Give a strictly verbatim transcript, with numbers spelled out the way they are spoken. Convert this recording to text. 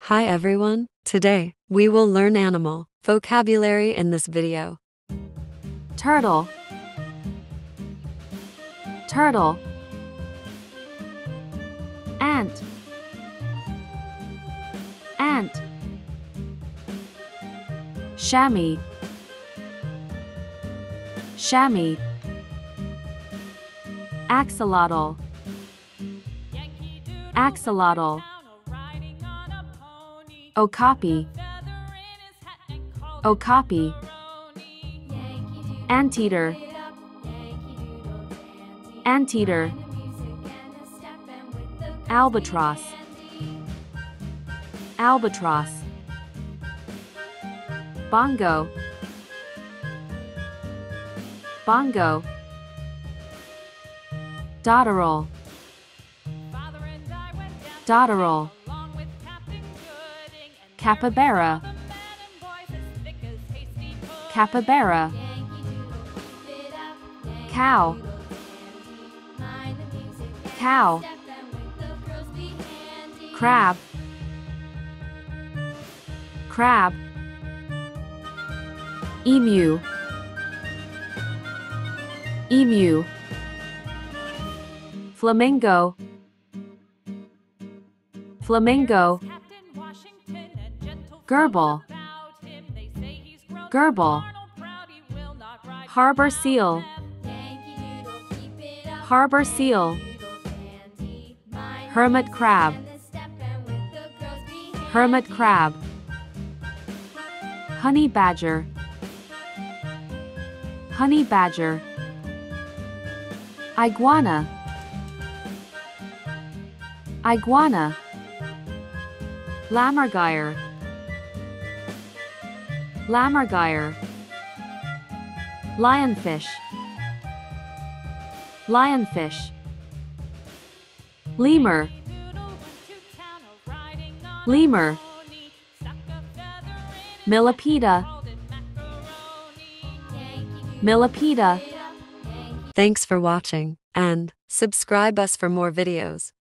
Hi everyone, today, we will learn animal vocabulary in this video. Turtle, turtle. Ant, ant. Chamois, chamois. Axolotl, axolotl. Okapi, okapi. Anteater, anteater. Albatross, albatross. Bongo, bongo. Dotterel, dotterel. Capybara, capybara. Cow, cow. Crab, crab. Emu, emu. Flamingo, flamingo. Gerbil, gerbil. Harbor seal, harbor seal. Hermit crab, hermit crab. Honey badger, honey badger. Iguana, iguana. Lammergeier, lammergeier. Lionfish, lionfish. Lemur, lemur. Millipede, millipede. Thanks for watching, and subscribe us for more videos.